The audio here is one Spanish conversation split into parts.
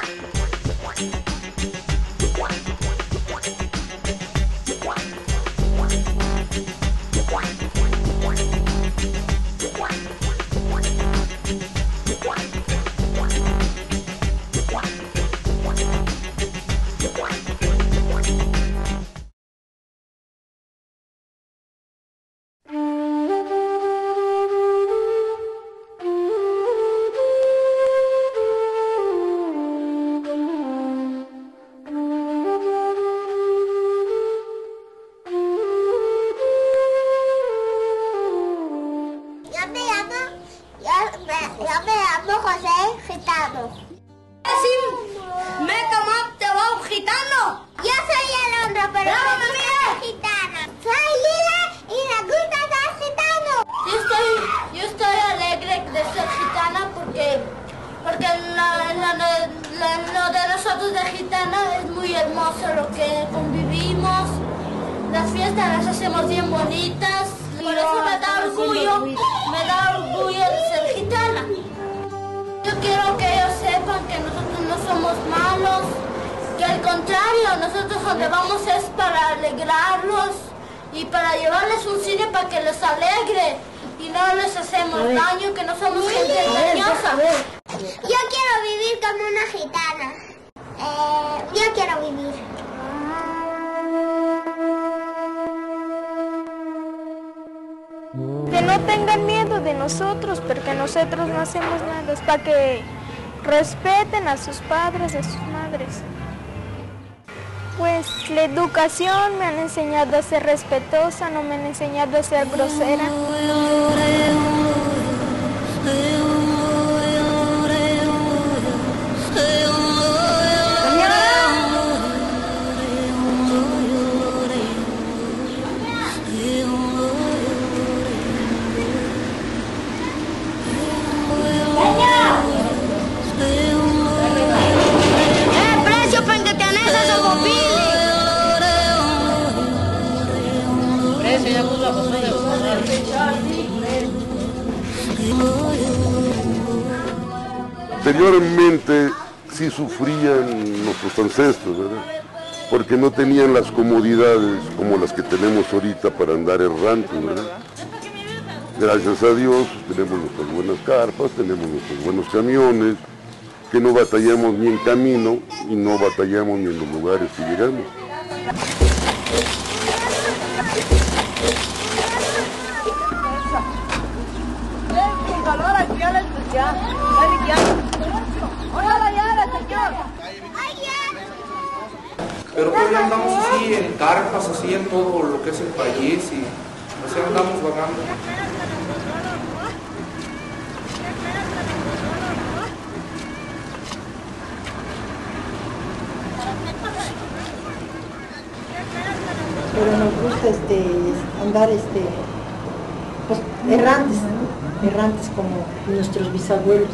Yo me llamo José Gitano. Me como te voy gitano. Yo soy Alondra, pero soy gitana. Soy Lila y me gusta ser gitano. Yo estoy alegre de ser gitana porque lo de nosotros de gitana es muy hermoso, lo que convivimos. Las fiestas las hacemos bien bonitas. Por eso me da orgullo de ser gitana. Yo quiero que ellos sepan que nosotros no somos malos, que al contrario, nosotros donde vamos es para alegrarlos y para llevarles un cine para que les alegre y no les hacemos daño, que no somos gente engañosa. Yo quiero vivir como una gitana. Yo quiero vivir. Que no tengan miedo de nosotros, porque nosotros no hacemos nada, es para que respeten a sus padres, a sus madres. Pues la educación me han enseñado a ser respetuosa, no me han enseñado a ser grosera. Anteriormente sí sufrían nuestros ancestros, ¿verdad? Porque no tenían las comodidades como las que tenemos ahorita para andar errantes, ¿verdad? Gracias a Dios tenemos nuestras buenas carpas, tenemos nuestros buenos camiones, que no batallamos ni en camino y no batallamos ni en los lugares que llegamos. Pero pues ya andamos así en carpas, así en todo lo que es el país y así andamos vagando. Pero nos gusta andar pues, errantes como nuestros bisabuelos.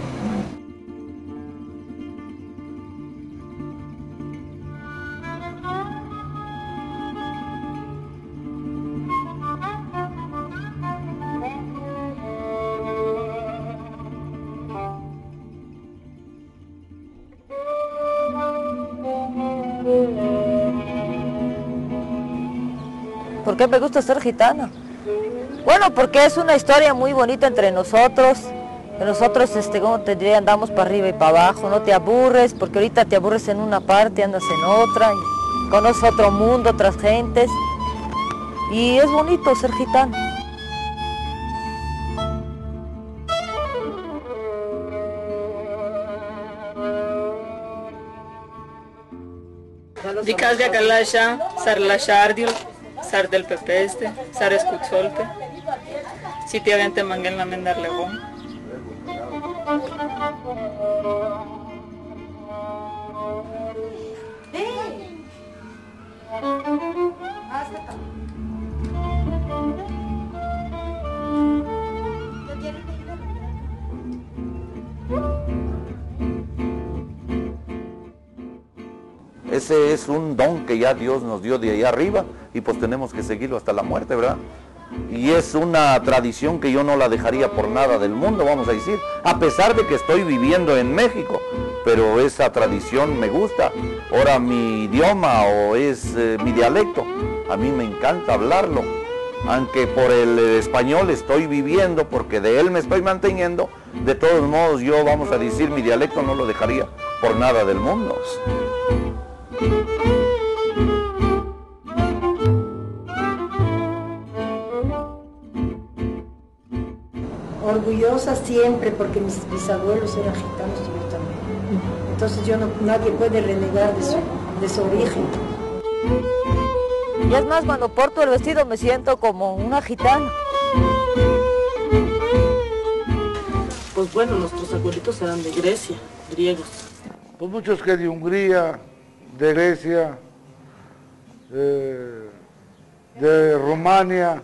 ¿Por qué me gusta ser gitana? Bueno, porque es una historia muy bonita entre nosotros. Nosotros, como te diría, andamos para arriba y para abajo, no te aburres, porque ahorita te aburres en una parte, andas en otra, y conoces otro mundo, otras gentes, y es bonito ser gitano. Dikazga Kalasha, Sarlashardio, Sar del Pepeste, Sar Escucholpe, Sitiavente Manguel Namendar Legón. Ese es un don que ya Dios nos dio de ahí arriba y pues tenemos que seguirlo hasta la muerte, ¿verdad? y es una tradición que yo no la dejaría por nada del mundo, vamos a decir, a pesar de que estoy viviendo en México, pero esa tradición me gusta. Ahora mi idioma o es mi dialecto, a mí me encanta hablarlo, aunque por el español estoy viviendo, porque de él me estoy manteniendo, de todos modos yo, vamos a decir, mi dialecto no lo dejaría por nada del mundo. Orgullosa siempre, porque mis bisabuelos eran gitanos y yo también. Entonces nadie puede renegar de su origen. Y es más, cuando porto el vestido me siento como una gitana. Pues bueno, nuestros abuelitos eran de Grecia, griegos. Pues muchos que de Hungría, de Grecia, de Rumania,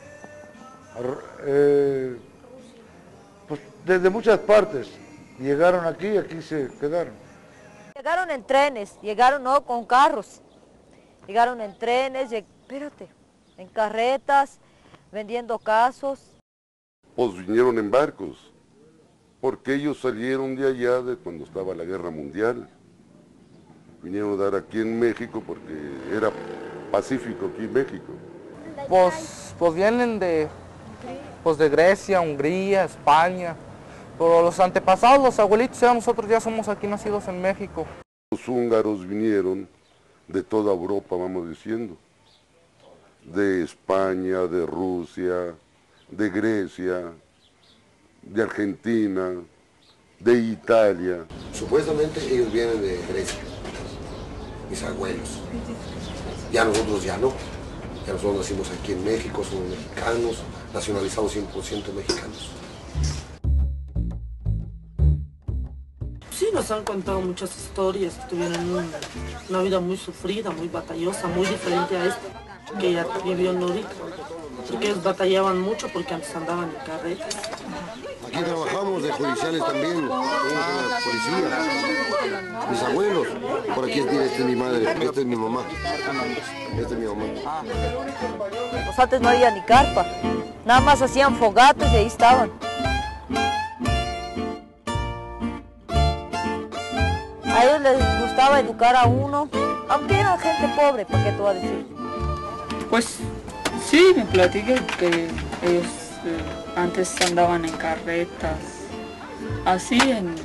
pues desde muchas partes. Llegaron aquí y aquí se quedaron. Llegaron en trenes, llegaron no con carros. Llegaron en trenes, en carretas, vendiendo casos. Pues vinieron en barcos, porque ellos salieron de allá de cuando estaba la Guerra Mundial. Vinieron a dar aquí en México porque era pacífico aquí en México. Pues vienen de Grecia, Hungría, España. Pero los antepasados, los abuelitos, ya nosotros ya somos aquí nacidos en México. Los húngaros vinieron de toda Europa, vamos diciendo, de España, de Rusia, de Grecia, de Argentina, de Italia. Supuestamente ellos vienen de Grecia, mis abuelos. Ya nosotros ya no. Ya nosotros nacimos aquí en México, somos mexicanos, nacionalizados 100% mexicanos. Sí, nos han contado muchas historias, que tuvieron una vida muy sufrida, muy batallosa, muy diferente a esta que ella vivió Nuri. Porque ellos batallaban mucho porque antes andaban en carretas. Aquí trabajamos de judiciales también, policía. Mis abuelos, por aquí esta es mi madre, esta es mi mamá. Esta es mi mamá. Pues antes no había ni carpa, nada más hacían fogatas y ahí estaban. A ellos les gustaba educar a uno, aunque eran gente pobre, ¿para qué te voy a decir? Pues sí, me platican que ellos antes andaban en carretas, así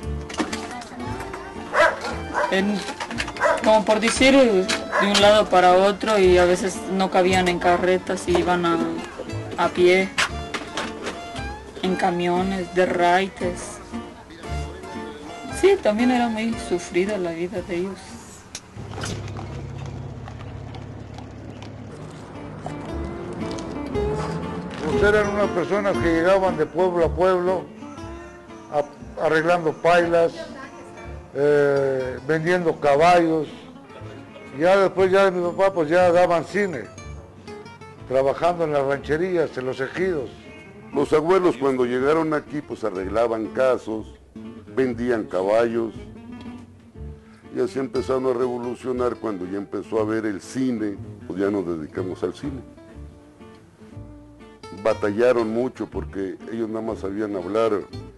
como por decir, de un lado para otro, y a veces no cabían en carretas y iban a pie, en camiones, de raites. Sí, también era muy sufrida la vida de ellos. Pues eran unas personas que llegaban de pueblo a pueblo, arreglando pailas, vendiendo caballos. Ya después ya de mi papá pues ya daban cine, trabajando en las rancherías, en los ejidos. Los abuelos cuando llegaron aquí pues arreglaban casos, vendían caballos, y así empezaron a revolucionar. Cuando ya empezó a ver el cine, pues ya nos dedicamos al cine. Batallaron mucho porque ellos nada más sabían hablar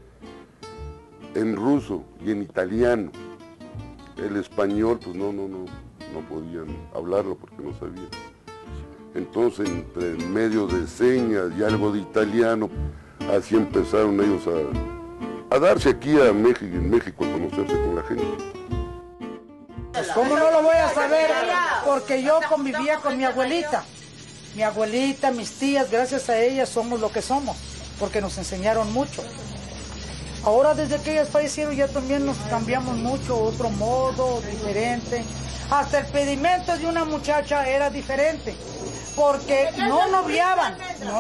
en ruso y en italiano. El español pues no podían hablarlo porque no sabían. Entonces entre medio de señas y algo de italiano, así empezaron ellos a darse aquí en México, a conocerse con la gente. Pues ¿cómo no lo voy a saber? Porque yo convivía con mi abuelita. Mi abuelita, mis tías, gracias a ellas somos lo que somos, porque nos enseñaron mucho. Ahora desde que ellas fallecieron ya también nos cambiamos mucho, otro modo, diferente. Hasta el pedimento de una muchacha era diferente, porque no noviaban.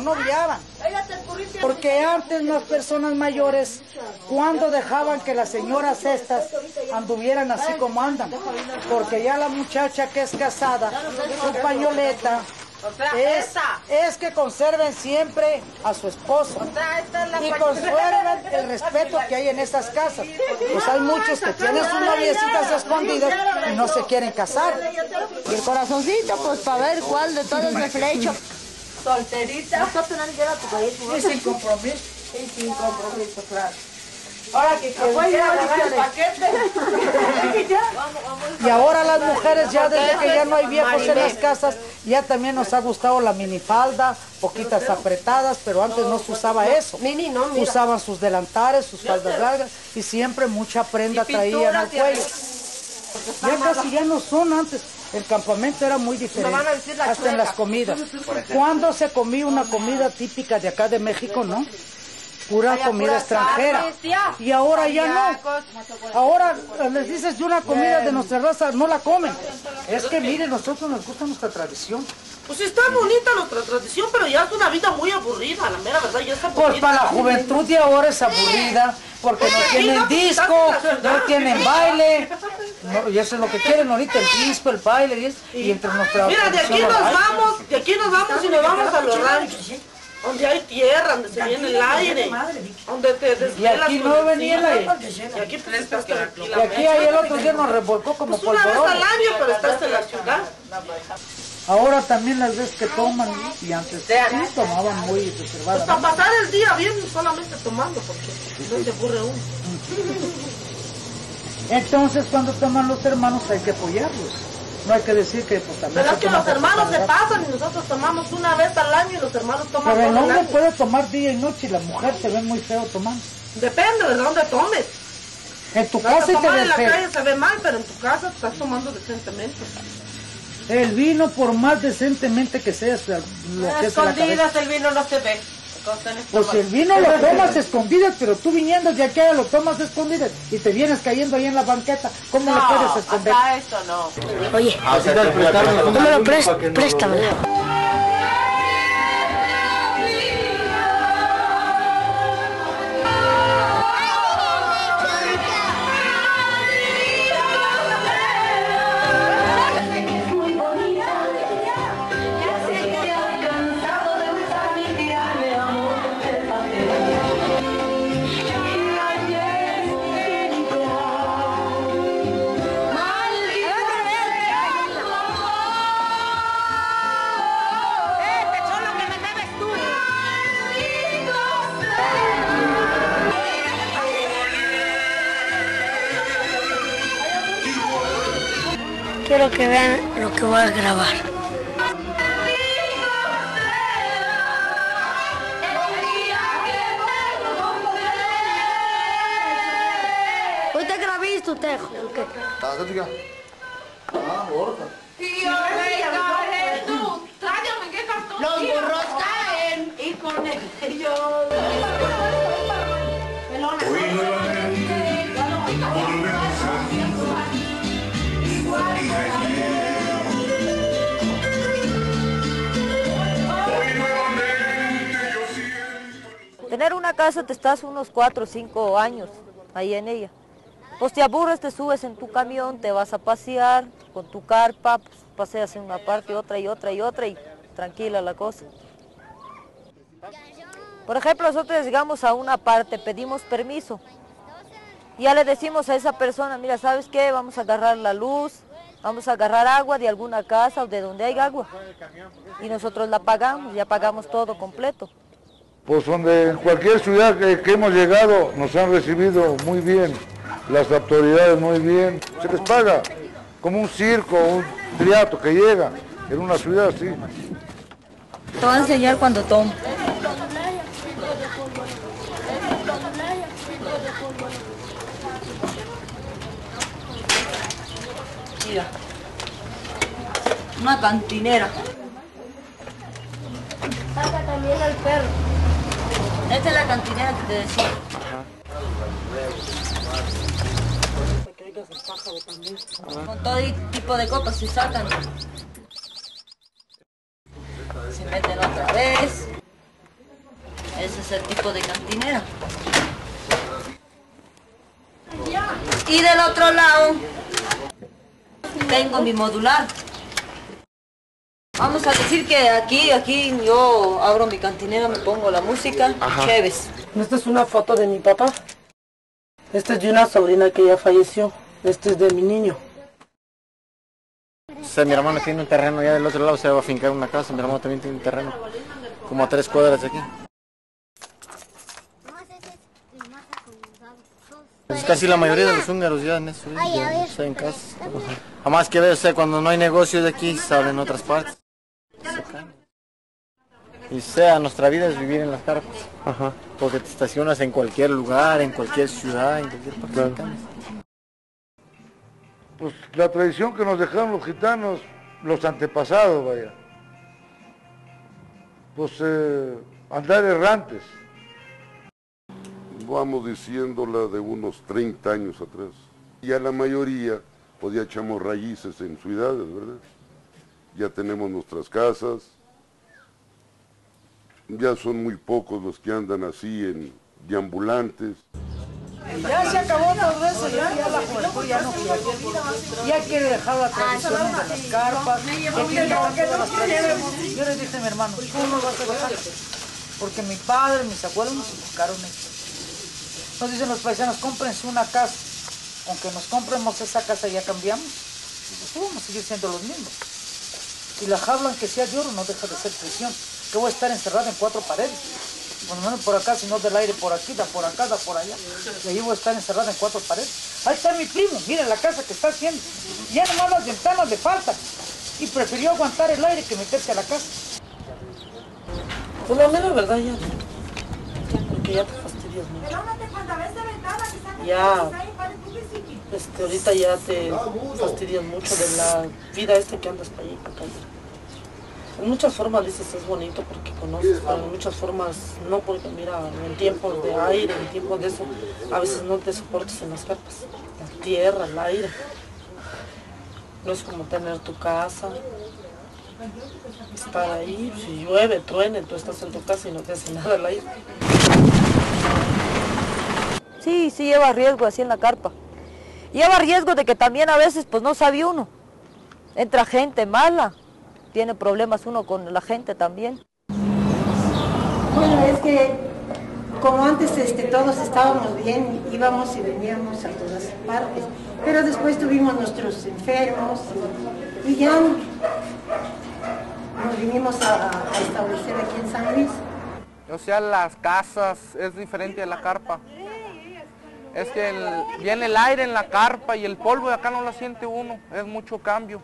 Porque antes las personas mayores, cuando dejaban que las señoras estas anduvieran así como andan, porque ya la muchacha que es casada, su pañoleta, es que conserven siempre a su esposo y conserven el respeto que hay en estas casas. Pues hay muchos que tienen sus noviecitas escondidas y no se quieren casar. Y el corazoncito, pues para ver cuál de todos me flecho. Solterita. Y sin compromiso. Y sin compromiso, claro. Ahora que el paquete. Y ahora las mujeres ya desde que ya no hay viejos en las casas, ya también nos ha gustado la minifalda, poquitas apretadas, pero antes no se usaba eso. Usaban sus delantares, sus faldas largas y siempre mucha prenda traían al cuello. Ya casi ya no son antes. El campamento era muy diferente, hasta en las comidas. Cuando se comía una comida típica de acá de México, ¿no? Pura comida extranjera. Y ahora ya no. Ahora les dices de una comida de nuestra raza, no la comen. Es que miren, nosotros nos gusta nuestra tradición. Pues está bonita nuestra tradición, pero ya es una vida muy aburrida, la mera verdad, ya está aburrida. Pues para la juventud de ahora es aburrida, porque no tienen disco, no tienen baile. No, y eso es lo que quieren ahorita, el disco, el baile, y entre nuestra Mira, de aquí nos vamos y nos vamos a los ranchos. Donde hay tierra, donde se viene el aire, donde te desvelas. Y aquí no venía el aire. Y aquí pues estás tranquila. Y aquí ahí el otro día nos revolcó como pues una polvorón. vez al año, pero estás en la ciudad. Ahora también las veces que toman, y antes sí tomaban muy reservadas. Pues para pasar el día bien solamente tomando, porque no se aburre uno. Entonces cuando toman los hermanos hay que apoyarlos. No hay que decir que pues también. Pero es que los hermanos se pasan y nosotros tomamos una vez al año y los hermanos toman. Pero el todo hombre año. puede tomar día y noche y la mujer se ve muy feo tomando. Depende de dónde tomes. En tu casa te tomar ves en la feo. calle se ve mal, pero en tu casa estás tomando decentemente. El vino, por más decentemente que seas, lo que es la cabeza. Escondidas el vino no se ve. Pues el vino lo tomas escondidas, pero tú viniendo de aquí lo tomas escondidas y te vienes cayendo ahí en la banqueta. ¿Cómo lo puedes esconder? Acá esto no. Oye, no me lo préstamelo. Quiero que vean lo que voy a grabar. Hoy te grabé tu tejo. Los burros caen y con ellos. Tener una casa te estás unos 4 o 5 años ahí en ella. Pues te aburres, te subes en tu camión, te vas a pasear con tu carpa, pues, paseas en una parte, otra y otra y otra y tranquila la cosa. Por ejemplo, nosotros llegamos a una parte, pedimos permiso. Y ya le decimos a esa persona, mira, ¿sabes qué? Vamos a agarrar la luz, vamos a agarrar agua de alguna casa o de donde hay agua. Y nosotros la pagamos, ya pagamos todo completo. Pues donde en cualquier ciudad que hemos llegado nos han recibido muy bien, las autoridades muy bien. Se les paga como un circo, un triato que llega en una ciudad así. Te voy a enseñar cuando tomo. Mira, una cantinera. Saca también al perro. Esta es la cantinera que te decía. Con todo tipo de copas se sacan. Se meten otra vez. Ese es el tipo de cantinera. Y del otro lado tengo mi modular. Vamos a decir que aquí yo abro mi cantinera, me pongo la música, chéves. Esta es una foto de mi papá. Esta es de una sobrina que ya falleció. Este es de mi niño. sea, mi hermano tiene un terreno allá del otro lado, se va a fincar una casa, mi hermano también tiene un terreno, como a 3 cuadras de aquí. Es casi la mayoría de los húngaros ya en eso, ya está en casa. Además que ver, cuando no hay negocio de aquí, salen en otras partes. Y nuestra vida es vivir en las carpas. Ajá. Porque te estacionas en cualquier lugar, en cualquier ciudad, en cualquier parte del país. Pues la tradición que nos dejaron los gitanos, los antepasados, vaya. Pues andar errantes. Vamos diciéndola de unos 30 años atrás. Ya la mayoría, pues ya echamos raíces en ciudades, ¿verdad? Ya tenemos nuestras casas. Ya son muy pocos los que andan así en deambulantes. Ya se acabó todo eso, ya la juventud ya no quiere. Ya quiere dejar la tradición de las carpas, ya quiere dejar todas las tradiciones. Yo les dije a mi hermano, tú no lo vas a dejar, porque mi padre, mis abuelos nos inculcaron esto. Nos dicen los paisanos, cómprense una casa. Aunque nos compremos esa casa ya cambiamos, pues vamos a seguir siendo los mismos. Y la jaula, que sea de oro, no deja de ser prisión. Que voy a estar encerrado en 4 paredes. Por lo menos por acá, si no del aire por aquí, da por acá, da por allá. Y ahí voy a estar encerrado en 4 paredes. Ahí está mi primo, miren la casa que está haciendo. Ya nomás las ventanas le faltan. Y prefirió aguantar el aire que meterse a la casa. Pues la mera verdad ya, porque ya te fastidias mucho. Ya, ahorita ya te fastidias mucho de la vida que andas para allá y para acá. En muchas formas dices es bonito porque conoces, pero en muchas formas no, porque mira, en tiempos de aire, en tiempos de eso, a veces no te soportas en las carpas. La tierra, el aire. No es como tener tu casa, estar ahí, si llueve, truene, tú estás en tu casa y no te hace nada el aire. Sí, lleva riesgo así en la carpa. Lleva riesgo de que también a veces pues no sabe uno. Entra gente mala. Tiene problemas uno con la gente también. Bueno, es que como antes todos estábamos bien, íbamos y veníamos a todas partes, pero después tuvimos nuestros enfermos y ya nos vinimos a establecer aquí en San Luis. O sea, las casas es diferente de la carpa. Es que viene el aire en la carpa y el polvo de acá no lo siente uno, es mucho cambio.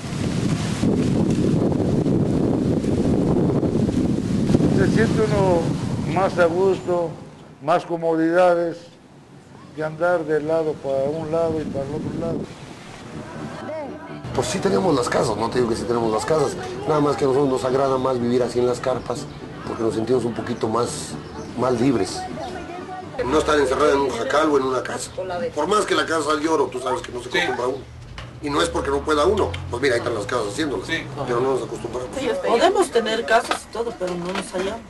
Se siente uno más a gusto, más comodidades, que andar de lado para un lado y para el otro lado. Pues sí tenemos las casas, no te digo que sí tenemos las casas, nada más que a nosotros nos agrada más vivir así en las carpas, porque nos sentimos un poquito más libres. No estar encerrado en un jacal o en una casa. Por más que la casa sea de oro, tú sabes que no se acostumbra uno. Y no es porque no pueda uno, pues mira, ahí están las casas haciéndolas, pero no nos acostumbramos. Sí, podemos tener casas y todo, pero no nos hallamos.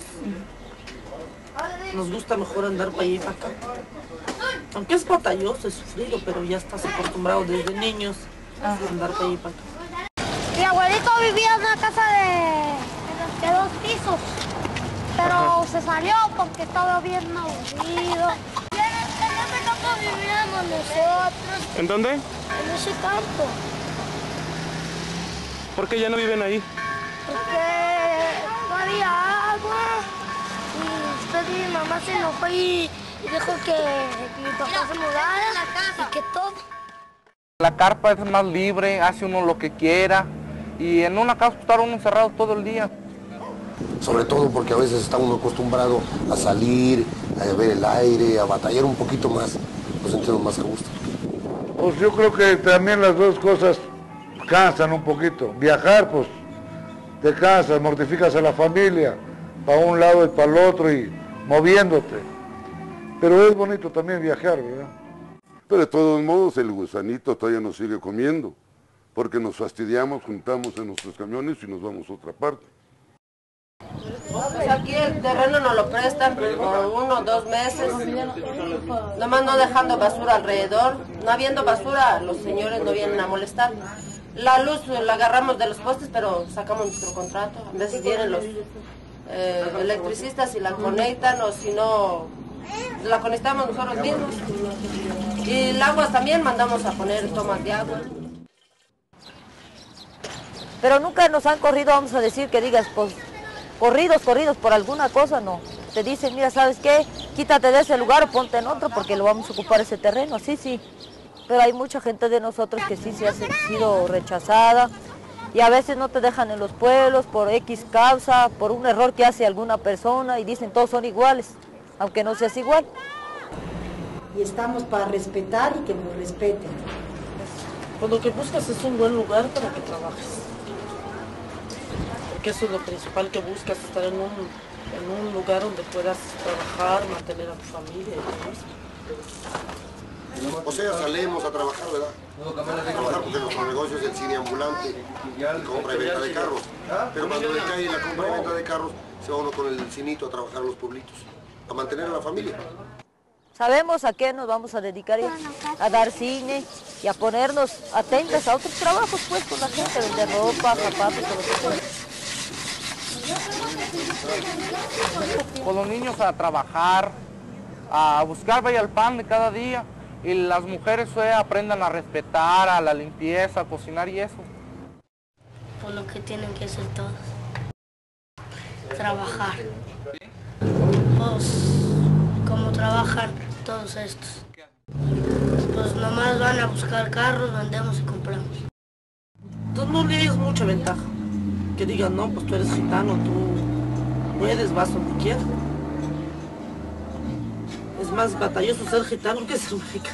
Nos gusta mejor andar para allá y para acá. Aunque es batalloso, es sufrido, pero ya estás acostumbrado desde niños a andar para allá y para acá. Mi abuelito vivía en una casa de 2 pisos, pero se salió porque estaba bien aburrido. En ese campo vivíamos nosotros. ¿En dónde? En ese campo. ¿Por qué ya no viven ahí? Porque no había agua y después mi mamá se enojó y dijo que mi papá se mudara y que todo. La carpa es más libre, hace uno lo que quiera y en una casa estar uno encerrado todo el día. Sobre todo porque a veces está uno acostumbrado a salir, a ver el aire, a batallar un poquito más, nos sentimos más a gusto. Pues yo creo que también las dos cosas cansan un poquito. Viajar, pues, te cansas, mortificas a la familia, para un lado y para el otro y moviéndote. Pero es bonito también viajar, ¿verdad? Pero de todos modos el gusanito todavía nos sigue comiendo, porque nos fastidiamos, juntamos en nuestros camiones y nos vamos a otra parte. Pues aquí el terreno nos lo prestan por 1 o 2 meses, nomás no dejando basura alrededor. No habiendo basura, los señores no vienen a molestar. La luz la agarramos de los postes, pero sacamos nuestro contrato. A veces vienen los electricistas y la conectan, o si no, la conectamos nosotros mismos. Y el agua también mandamos a poner tomas de agua. Pero nunca nos han corrido, vamos a decir, que digas, pues, corridos por alguna cosa, no. Te dicen, mira, ¿sabes qué? Quítate de ese lugar o ponte en otro porque lo vamos a ocupar ese terreno, sí. Pero hay mucha gente de nosotros que sí se ha sido rechazada y a veces no te dejan en los pueblos por X causa, por un error que hace alguna persona y dicen todos son iguales, aunque no seas igual. Y estamos para respetar y que nos respeten. Pues lo que buscas es un buen lugar para que trabajes. Porque eso es lo principal que buscas, estar en un lugar donde puedas trabajar, mantener a tu familia y demás. O sea, salimos a trabajar, ¿verdad? A trabajar porque nuestro negocio es el cine ambulante, compra y venta de carros. Pero cuando le cae la compra y venta de carros, se va uno con el cinito a trabajar a los pueblitos, a mantener a la familia. Sabemos a qué nos vamos a dedicar, a dar cine y a ponernos atentos a otros trabajos, pues, con la gente, vender ropa, zapatos, o lo que sea. Con los niños a trabajar, a buscar vaya el pan de cada día, y las mujeres aprendan a respetar, a la limpieza, a cocinar y eso. Por lo que tienen que hacer todos. Trabajar. Pues, como trabajan todos estos. Pues nomás van a buscar carros, vendemos y compramos. Entonces no le das mucha ventaja. Que digan, no, pues tú eres gitano, tú puedes, vas donde quieras. Es más batalloso ser gitano que ser mexicano.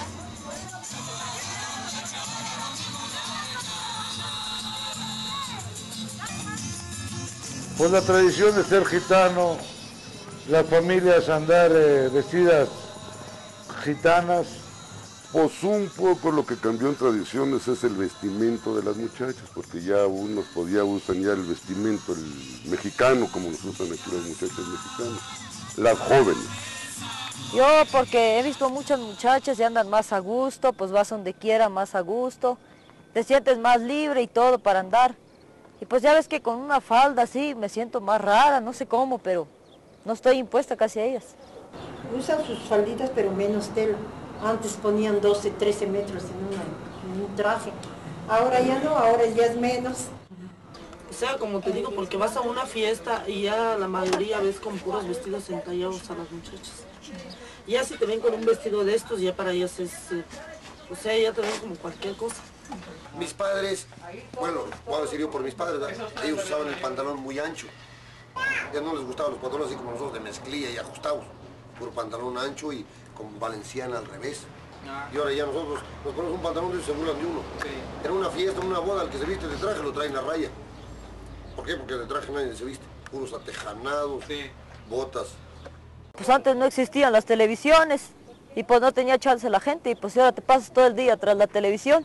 Pues la tradición de ser gitano, las familias andar vestidas gitanas. Pues un poco lo que cambió en tradiciones es el vestimento de las muchachas, porque ya unos ya usan ya el vestimento el mexicano, como nos usan aquí las muchachas mexicanas, las jóvenes. Yo porque he visto muchas muchachas y andan más a gusto, pues vas donde quiera más a gusto, te sientes más libre y todo para andar. Y pues ya ves que con una falda así me siento más rara, no sé cómo, pero no estoy impuesta casi a ellas. Usan sus falditas pero menos tela. Antes ponían 12, 13 metros en un traje. Ahora ya no, ahora ya es menos. O sea, como te digo, porque vas a una fiesta y ya la mayoría ves con puros vestidos entallados a las muchachas. Y ya si te ven con un vestido de estos, ya para ellas es... o sea, ya te ven como cualquier cosa. Mis padres, bueno, voy a decir yo por mis padres, ¿verdad? Ellos usaban el pantalón muy ancho. Ya no les gustaban los pantalones así como nosotros de mezclilla y ajustados. Puro pantalón ancho y con valenciana al revés. Y ahora ya nosotros nos ponemos un pantalón de esos, se burlan de uno. En una fiesta, en una boda, el que se viste de traje lo traen a raya. ¿Por qué? Porque de traje nadie se viste. Puros atejanados, botas. Pues antes no existían las televisiones y pues no tenía chance la gente y pues ahora te pasas todo el día tras la televisión.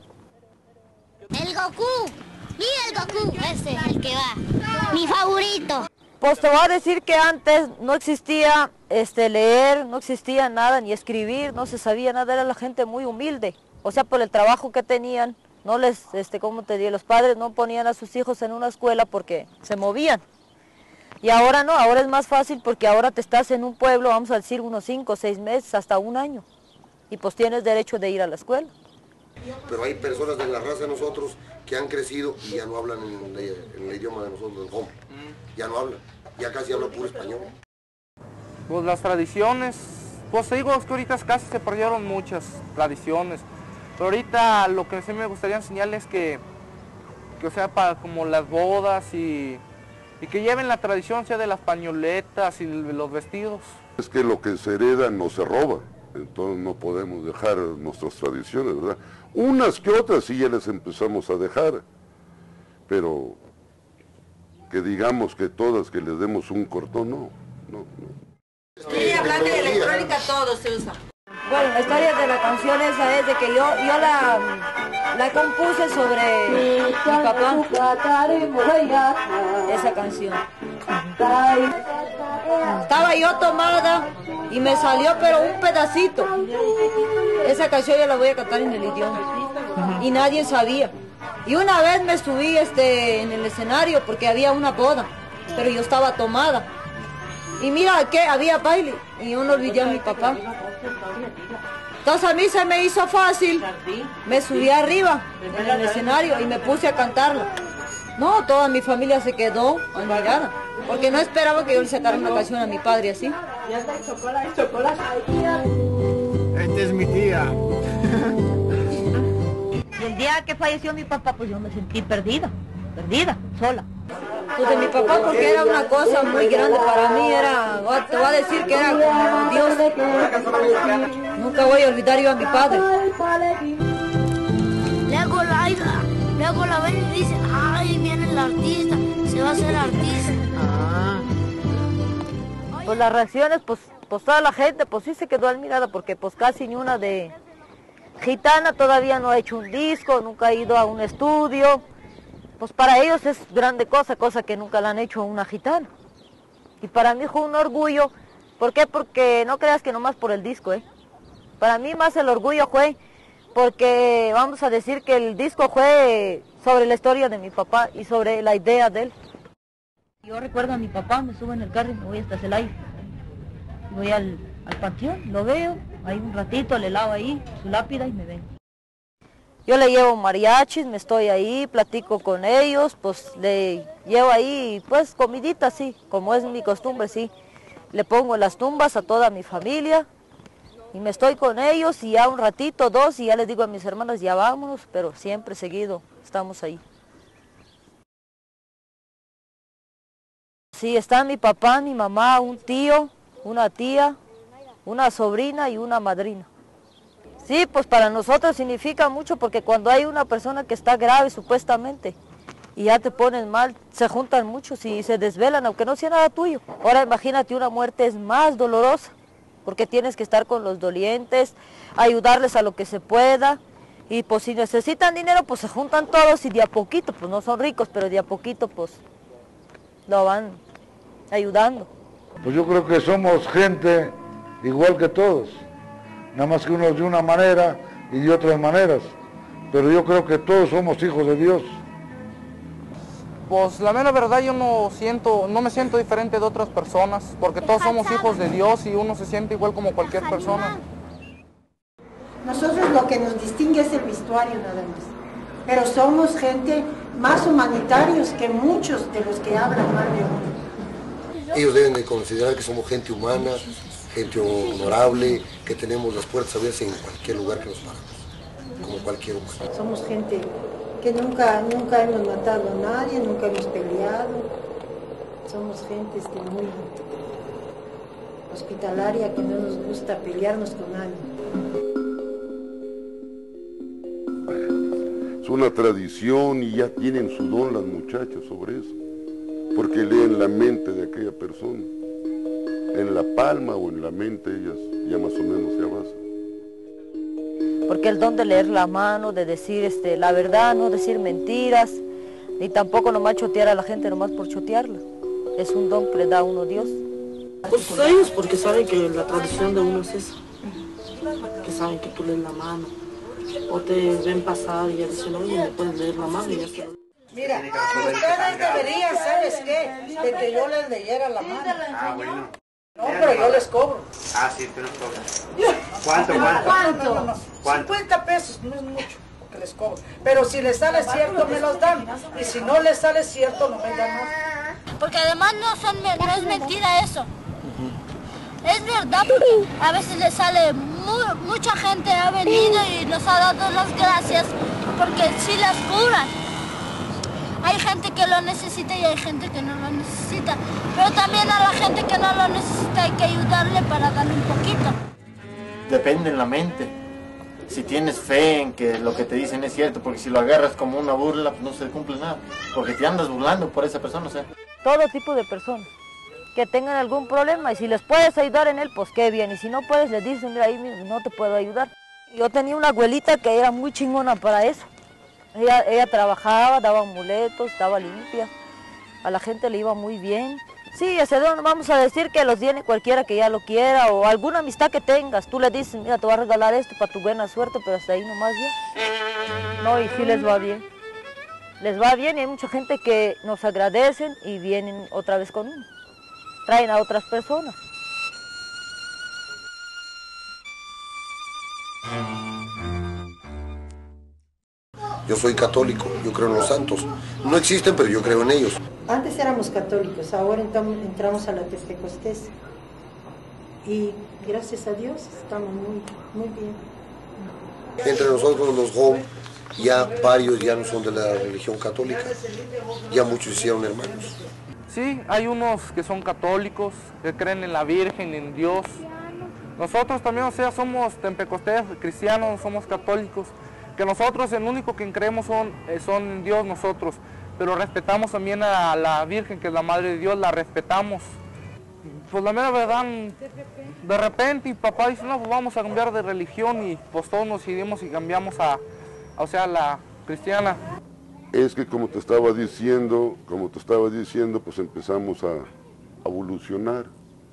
El Goku, mira el Goku, ese es el que va, mi favorito. Pues te voy a decir que antes no existía leer, no existía nada, ni escribir, no se sabía nada, era la gente muy humilde. O sea, por el trabajo que tenían, no les, ¿cómo te digo? Los padres no ponían a sus hijos en una escuela porque se movían. Y ahora no, ahora es más fácil porque ahora te estás en un pueblo, vamos a decir, unos 5 o 6 meses, hasta un año. Y pues tienes derecho de ir a la escuela. Pero hay personas de la raza de nosotros que han crecido y ya no hablan en el idioma de nosotros, del home. Ya no hablan, ya casi hablan puro español. Pues las tradiciones, pues te digo, es que ahorita casi se perdieron muchas tradiciones. Pero ahorita lo que sí me gustaría enseñarles es que o sea, para como las bodas y que lleven la tradición, sea de las pañoletas y los vestidos. Es que lo que se hereda no se roba, entonces no podemos dejar nuestras tradiciones, ¿verdad? Unas que otras sí ya les empezamos a dejar, pero que digamos que todas que les demos un cortón, no. Sí, hablando de electrónica todo se usa. Bueno, la historia de la canción esa es de que yo la compuse sobre mi papá, esa canción. Estaba yo tomada y me salió pero un pedacito. Esa canción yo la voy a cantar en el idioma y nadie sabía. Y una vez me subí en el escenario porque había una boda, pero yo estaba tomada. Y mira que había baile y yo no olvidé a mi papá. Entonces a mí se me hizo fácil, me subí arriba en el escenario y me puse a cantarla. No, toda mi familia se quedó admirada, porque no esperaba que yo le sacara una canción a mi padre así. Ya está el chocolate. Esta es mi tía. Y el día que falleció mi papá, pues yo me sentí perdida, sola. Pues de mi papá, porque era una cosa muy grande para mí, te voy a decir que era como Dios. Nunca voy a olvidar yo a mi padre. Luego la ven y dicen, ay, viene el artista, se va a hacer artista. Pues las reacciones, pues toda la gente, pues sí se quedó admirada, porque pues casi ni una de gitana todavía no ha hecho un disco, nunca ha ido a un estudio. Pues para ellos es grande cosa que nunca la han hecho a una gitana. Y para mí fue un orgullo. ¿Por qué? Porque no creas que nomás por el disco, Para mí más el orgullo fue porque vamos a decir que el disco fue sobre la historia de mi papá y sobre la idea de él. Yo recuerdo a mi papá, me subo en el carro y me voy hasta Celaya. Voy al panteón, lo veo, ahí un ratito, le lavo ahí su lápida y me vengo. Yo le llevo mariachis, me estoy ahí, platico con ellos, pues le llevo ahí, pues comidita, sí, como es mi costumbre, sí. Le pongo las tumbas a toda mi familia y me estoy con ellos y ya un ratito, dos, y ya les digo a mis hermanos, ya vámonos, pero siempre seguido estamos ahí. Sí, está mi papá, mi mamá, un tío, una tía, una sobrina y una madrina. Sí, pues para nosotros significa mucho porque cuando hay una persona que está grave supuestamente y ya te pones mal, se juntan muchos y se desvelan aunque no sea nada tuyo. Ahora imagínate, una muerte es más dolorosa porque tienes que estar con los dolientes, ayudarles a lo que se pueda y pues si necesitan dinero pues se juntan todos y de a poquito, pues no son ricos, pero de a poquito pues lo van ayudando. Pues yo creo que somos gente igual que todos. Nada más que unos de una manera y de otras maneras, pero yo creo que todos somos hijos de Dios. Pues la mera verdad yo no me siento diferente de otras personas, porque todos somos hijos de Dios y uno se siente igual como cualquier persona. Nosotros lo que nos distingue es el vestuario nada más, pero somos gente más humanitarios que muchos de los que hablan mal de uno. Ellos deben de considerar que somos gente humana, gente honorable, que tenemos las puertas abiertas en cualquier lugar que nos paramos, como cualquier humano. Somos gente que nunca hemos matado a nadie, nunca hemos peleado. Somos gente muy hospitalaria, que no nos gusta pelearnos con nadie. Es una tradición y ya tienen su don las muchachas sobre eso, porque leen la mente de aquella persona. En la palma o en la mente ellas ya más o menos se abasan. Porque el don de leer la mano, de decir la verdad, no decir mentiras, ni tampoco nomás chotear a la gente nomás por chotearla. Es un don que le da a uno Dios. Pues ellos porque saben que la tradición de uno es esa, que saben que tú lees la mano, o te ven pasar y ya dicen, oye, me puedes leer la mano y ya está. Mira, ustedes deberían, ¿sabes qué? De que yo les leyera la mano. Ah, bueno. No, pero yo les cobro. Ah, sí, tú les cobras. ¿Cuánto? No. 50 pesos, no es mucho, porque les cobro. Pero si les sale cierto, me los dan. Y si no les sale cierto, no me dan nada. Porque además no es mentira eso. Es verdad, porque a veces les sale, mucha gente ha venido y nos ha dado las gracias porque sí las curan. Hay gente que lo necesita y hay gente que no lo necesita. Pero también a la gente que no lo necesita hay que ayudarle para darle un poquito. Depende en la mente. Si tienes fe en que lo que te dicen es cierto, porque si lo agarras como una burla, pues no se cumple nada. Porque te andas burlando por esa persona, o sea. Todo tipo de personas que tengan algún problema y si les puedes ayudar en él, pues qué bien. Y si no puedes, les dicen, mira, ahí mismo no te puedo ayudar. Yo tenía una abuelita que era muy chingona para eso. Ella trabajaba, daba amuletos, estaba limpia, a la gente le iba muy bien. Sí, ese don vamos a decir que los tiene cualquiera que ya lo quiera o alguna amistad que tengas. Tú le dices, mira, te voy a regalar esto para tu buena suerte, pero hasta ahí nomás ya. No, y sí les va bien. Les va bien y hay mucha gente que nos agradecen y vienen otra vez con uno. Traen a otras personas. Yo soy católico, yo creo en los santos. No existen, pero yo creo en ellos. Antes éramos católicos, ahora entramos a la Pentecostés. Y gracias a Dios estamos muy bien. Entre nosotros los Hom, ya varios ya no son de la religión católica, ya muchos hicieron hermanos. Sí, hay unos que son católicos, que creen en la Virgen, en Dios. Nosotros también, o sea, somos pentecostés, cristianos, somos católicos, que nosotros el único que creemos son en Dios nosotros, pero respetamos también a la Virgen, que es la Madre de Dios, la respetamos. Pues la mera verdad, de repente y papá dice, no, pues vamos a cambiar de religión y pues todos nos decidimos y cambiamos a la cristiana. Es que como te estaba diciendo, pues empezamos a evolucionar.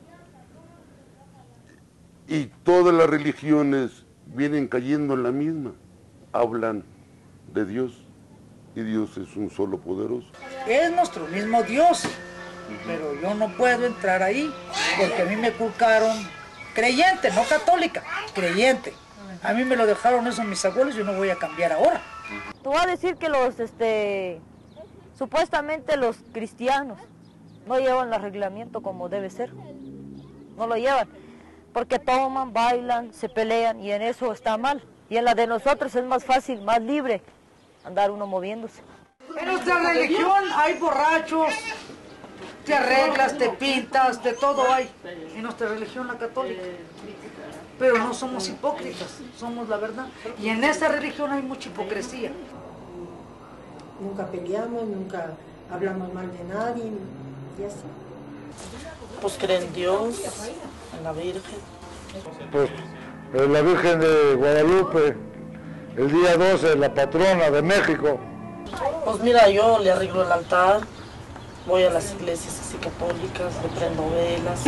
Y todas las religiones vienen cayendo en la misma. Hablan de Dios y Dios es un solo poderoso. Es nuestro mismo Dios, pero yo no puedo entrar ahí porque a mí me culcaron creyente, no católica, creyente. A mí me lo dejaron eso mis abuelos, yo no voy a cambiar ahora. Tú vas a decir que los, supuestamente los cristianos no llevan el arreglamiento como debe ser. No lo llevan, porque toman, bailan, se pelean y en eso está mal. Y en la de nosotros es más fácil, más libre andar uno moviéndose. En nuestra religión hay borrachos, te arreglas, te pintas, de todo hay. En nuestra religión, la católica. Pero no somos hipócritas, somos la verdad. Y en esta religión hay mucha hipocresía. Nunca peleamos, nunca hablamos mal de nadie, y así. Pues creen en Dios, en la Virgen. Pues la Virgen de Guadalupe, el día 12, la patrona de México. Pues mira, yo le arreglo el altar, voy a las iglesias así católicas, le prendo velas,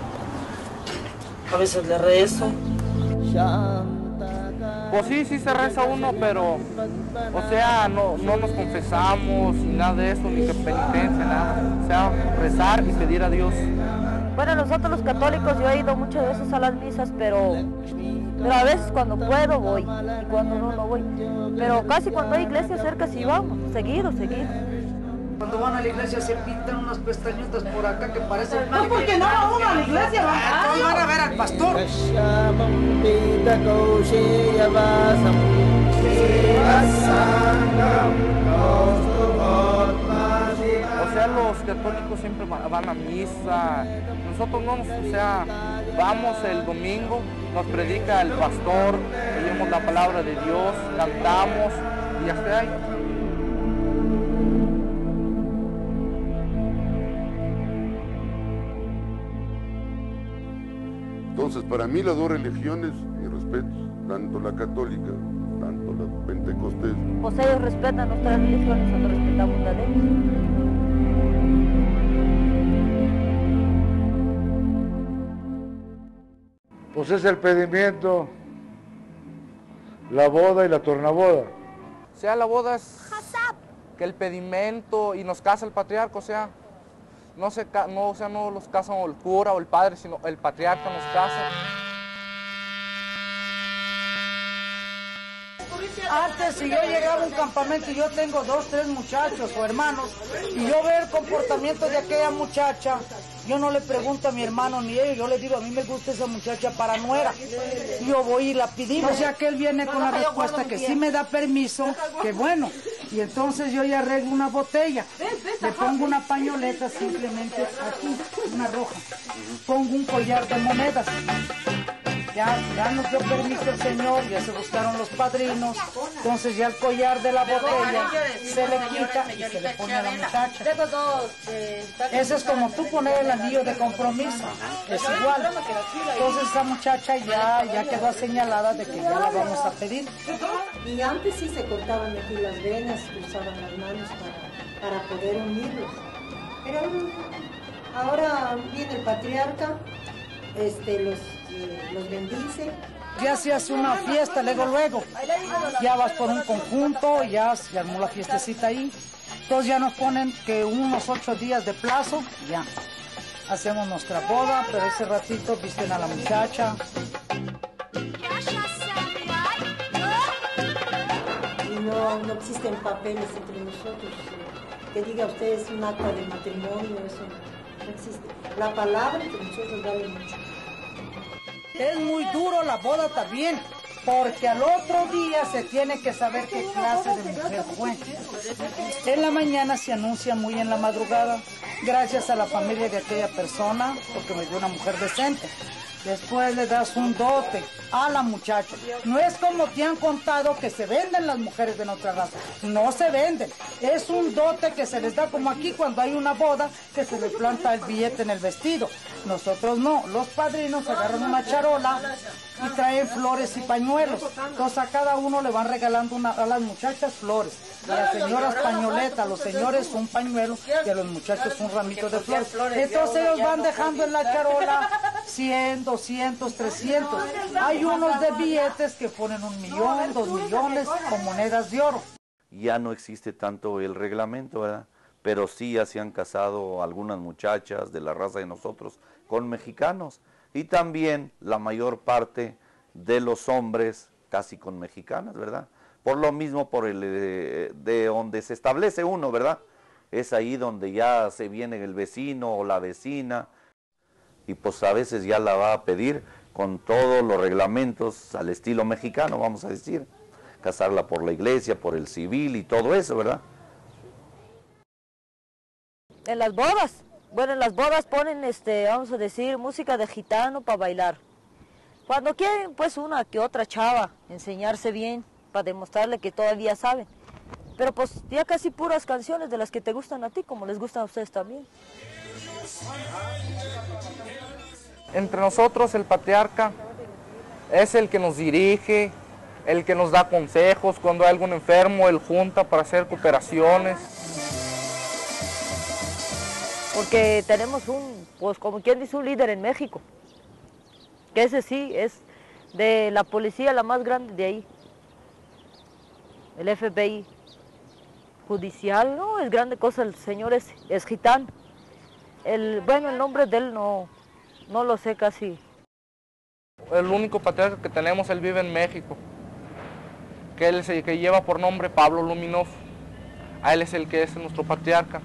a veces le rezo. Pues sí se reza uno, pero, o sea, no nos confesamos, ni nada de eso, ni que penitencia, nada. O sea, rezar y pedir a Dios. Bueno, nosotros los católicos, yo he ido muchas veces a las misas, pero a veces cuando puedo voy, y cuando no voy. Pero casi cuando hay iglesia cerca sí vamos, seguido. Cuando van a la iglesia se pintan unas pestañotas por acá que parecen... No, porque no va uno a la iglesia, van a ver al pastor. O sea, los católicos siempre van a misa. Nosotros no, o sea, vamos el domingo, nos predica el pastor, leemos la palabra de Dios, cantamos y hasta ahí. Entonces, para mí las dos religiones, mi respeto, tanto la católica, tanto la pentecostés. Pues ellos respetan nuestras religiones, nosotros respetamos la de ellos. Pues es el pedimiento, la boda y la tornaboda. O sea, la boda es que el pedimento y nos casa el patriarca, o sea, no los casa el cura o el padre, sino el patriarca nos casa. Antes, si yo llegaba a un campamento y yo tengo 2, 3 muchachos o hermanos, y yo veo el comportamiento de aquella muchacha, yo no le pregunto a mi hermano ni ellos, yo le digo, a mí me gusta esa muchacha para nuera. Yo voy y la pedimos. O sea que él viene con la respuesta que sí me da permiso, que bueno. Y entonces yo ya arreglo una botella, le pongo una pañoleta simplemente aquí, una roja. Pongo un collar de monedas. Ya nos dio permiso el señor, ya se buscaron los padrinos, entonces ya el collar de la botella se le quita y se le pone a la muchacha. Eso es como tú poner el anillo de compromiso, es igual. Entonces esa muchacha ya quedó señalada de que ya la vamos a pedir. Y antes sí se cortaban aquí las venas, usaban las manos para poder unirlos. Pero ahora viene el patriarca, los bendice. Ya se hace una fiesta, luego, ya vas por un conjunto, ya se armó la fiestecita ahí. Entonces ya nos ponen que unos 8 días de plazo, ya. Hacemos nuestra boda, pero ese ratito visten a la muchacha. Y no no existen papeles entre nosotros. Que diga usted es un acta de matrimonio, eso no existe. La palabra entre nosotros vale mucho. Es muy duro la boda también, porque al otro día se tiene que saber qué clase de mujer fue. En la mañana se anuncia muy en la madrugada, gracias a la familia de aquella persona, porque me dio una mujer decente. Después le das un dote a la muchacha. No es como te han contado que se venden las mujeres de nuestra raza. No se venden. Es un dote que se les da como aquí cuando hay una boda, que se le planta el billete en el vestido. Nosotros no. Los padrinos agarran una charola y traen flores y pañuelos. Entonces a cada uno le van regalando a las muchachas flores. A las señoras pañoletas, a los señores un pañuelo y a los muchachos un ramito de flores. Entonces ellos van dejando en la charola 100, 200, 300. Hay unos de billetes que ponen 1 millón, 2 millones con monedas de oro. Ya no existe tanto el reglamento, ¿verdad? Pero sí ya se han casado algunas muchachas de la raza de nosotros con mexicanos. Y también la mayor parte de los hombres casi con mexicanas, ¿verdad? Por lo mismo, por el de donde se establece uno, ¿verdad? Es ahí donde ya se viene el vecino o la vecina y pues a veces ya la va a pedir con todos los reglamentos al estilo mexicano, vamos a decir. Casarla por la iglesia, por el civil y todo eso, ¿verdad? En las bodas, bueno, en las bodas ponen, vamos a decir, música de gitano para bailar. Cuando quieren, pues una que otra chava, enseñarse bien, para demostrarle que todavía saben. Pero pues ya casi puras canciones de las que te gustan a ti, como les gustan a ustedes también. Entre nosotros el patriarca es el que nos dirige, el que nos da consejos. Cuando hay algún enfermo, él junta para hacer cooperaciones. Porque tenemos pues como quien dice, un líder en México. Que ese sí es de la policía la más grande de ahí. El FBI judicial, no es grande cosa, el señor es gitano. Bueno, el nombre de él no lo sé casi. El único patriarca que tenemos, él vive en México, que él es el que lleva por nombre Pablo Luminov. A él es el que es nuestro patriarca.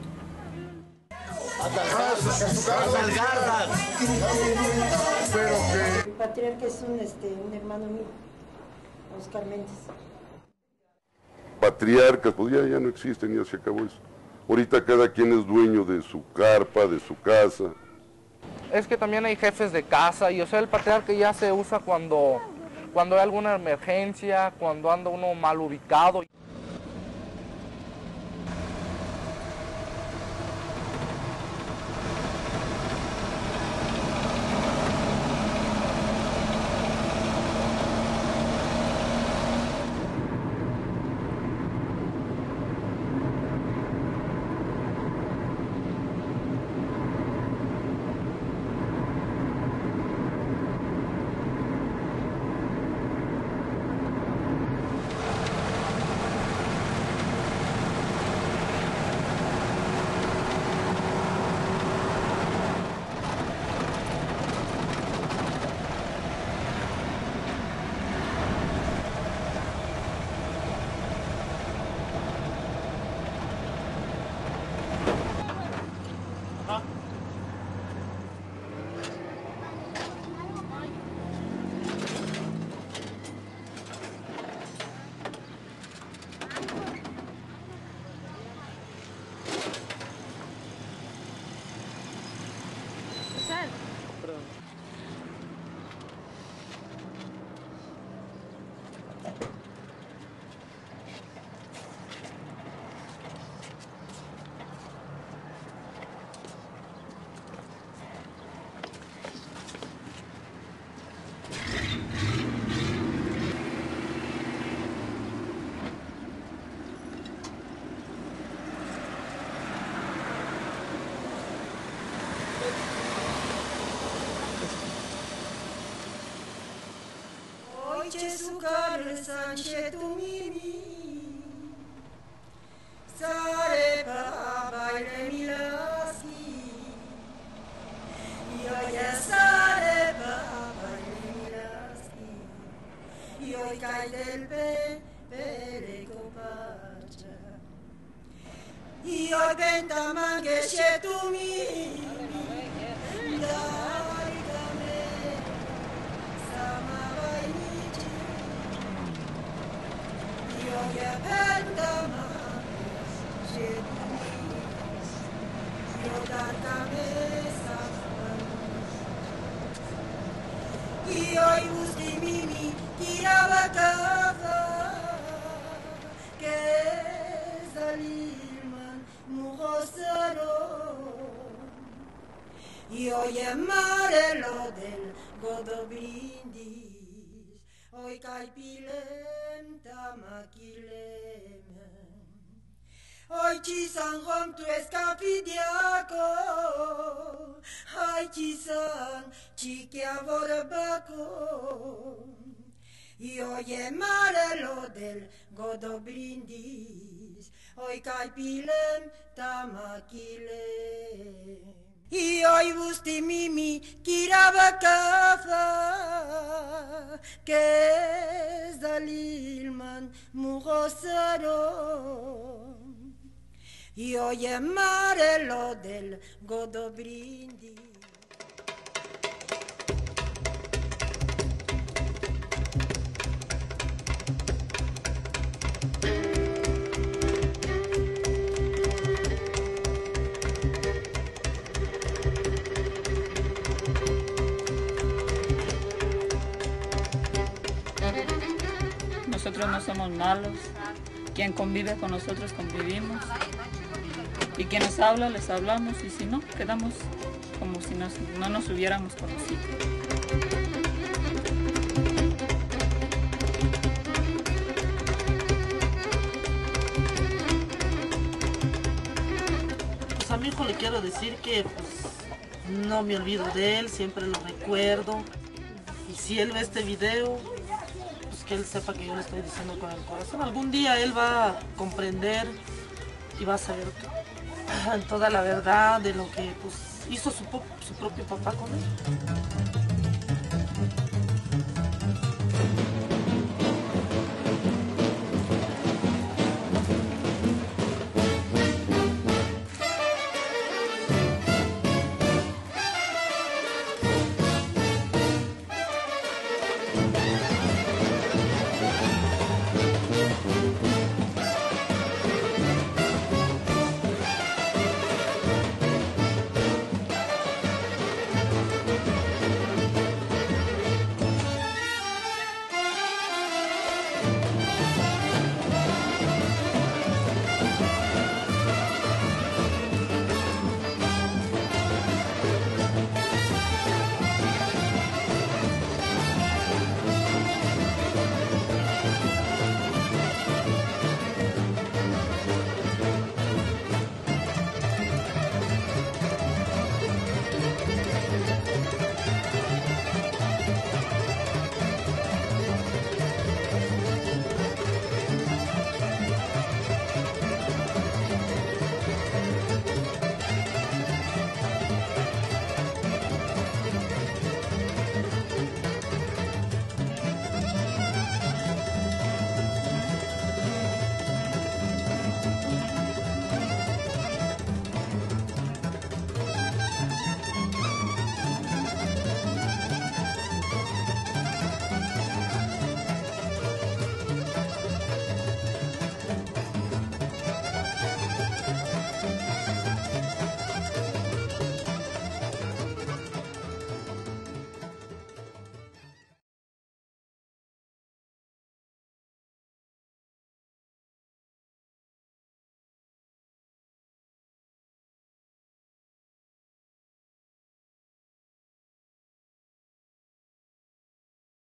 El patriarca es un hermano mío, Oscar Méndez. Patriarcas, pues ya no existen, ya se acabó eso. Ahorita cada quien es dueño de su carpa, de su casa. Es que también hay jefes de casa y o sea el patriarca ya se usa cuando hay alguna emergencia, cuando anda uno mal ubicado. Ojcze sukary sancie tu mimi, sare pa baile milaski, ja sare pa baile milaski, joj kaj del pe, pere kopa. Argenta mange shetumi Daigame Samabainichi Yoga Pentama Shetumi Yodarkame Samabainichi Yoi Muslimini Kirawakava Kezaliman Murosaro Io chiamare lo del godo brindis Oi caipilem tamakilem Oi ci san rom tu escafidiaco Ai ci san ci chiavorabaco Io chiamare lo del godo brindis Oi caipilem tamakilem Io i gusti mimi kirava kafa Che zalilman murosaro Io chiamare lo del godo brindis Nosotros no somos malos, quien convive con nosotros convivimos y quien nos habla les hablamos y si no, quedamos como si no nos hubiéramos conocido. Pues a mi hijo le quiero decir que pues, no me olvido de él, siempre lo recuerdo y si él ve este video que él sepa que yo le estoy diciendo con el corazón. Algún día él va a comprender y va a saber toda la verdad de lo que pues, hizo su propio papá con él.